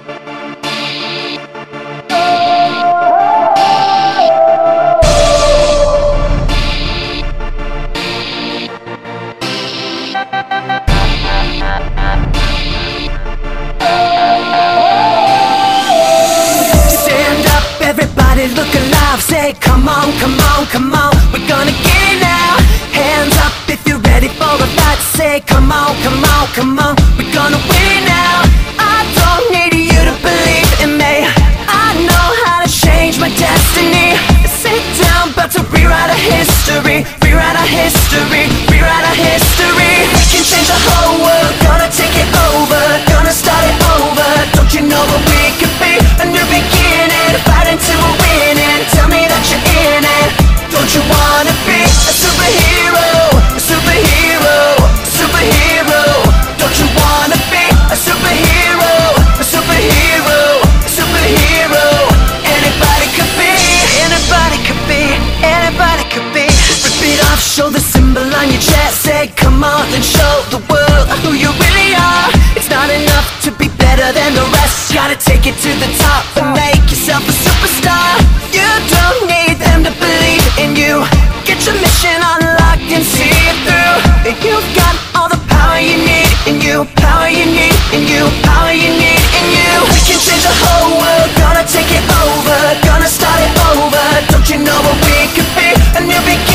Look alive, say come on, come on, come on, we're gonna get it now. Hands up if you're ready for the fight. Say come on, come on, come on, we're gonna win it now. I don't need you to believe in me, I know how to change my destiny. Sit down, about to rewrite our history, rewrite our history, rewrite our history. We can change the whole world, gonna take it over, gonna start it over. Don't you know what we could be? A new beginning, fighting till we're winning. Tell me that you're in it. Don't you wanna be a superhero? A superhero, a superhero. Don't you wanna be a superhero? A superhero, a superhero. Anybody could be, anybody could be, anybody could be. Rip it off, show the symbol on your chest. Say come on and show the world who you really are. It's not enough to be better than the rest, gotta take it to the top and make yourself a superstar. You don't need them to believe in you, get your mission unlocked and see it through. You've got all the power you need in you, power you need in you, power you need in you. We can change the whole world, gonna take it over, gonna start it over. Don't you know what we could be? A new beginning.